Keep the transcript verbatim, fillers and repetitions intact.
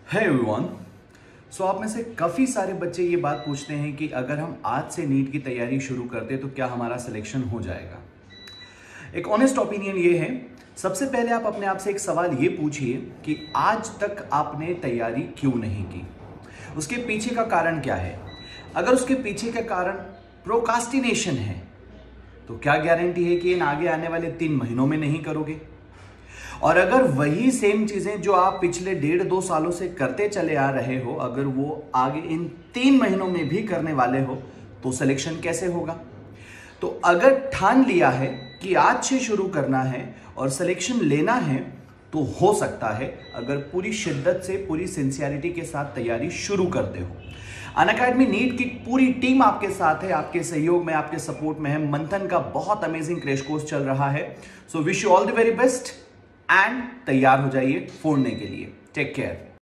है एवरीवन। सो आप में से काफ़ी सारे बच्चे ये बात पूछते हैं कि अगर हम आज से नीट की तैयारी शुरू करते तो क्या हमारा सिलेक्शन हो जाएगा। एक ऑनेस्ट ओपिनियन ये है, सबसे पहले आप अपने आप से एक सवाल ये पूछिए कि आज तक आपने तैयारी क्यों नहीं की, उसके पीछे का कारण क्या है। अगर उसके पीछे का कारण प्रोकास्टिनेशन है तो क्या गारंटी है कि इन आगे आने वाले तीन महीनों में नहीं करोगे। और अगर वही सेम चीजें जो आप पिछले डेढ़ दो सालों से करते चले आ रहे हो, अगर वो आगे इन तीन महीनों में भी करने वाले हो तो सिलेक्शन कैसे होगा। तो अगर ठान लिया है कि आज से शुरू करना है और सिलेक्शन लेना है तो हो सकता है, अगर पूरी शिद्दत से पूरी सिंसियरिटी के साथ तैयारी शुरू करते हो। अनअकैडमी नीट की पूरी टीम आपके साथ है, आपके सहयोग में, आपके सपोर्ट में है। मंथन का बहुत अमेजिंग क्रैश कोर्स चल रहा है। So wish you all the very best and तैयार हो जाइए फोड़ने के लिए। Take care.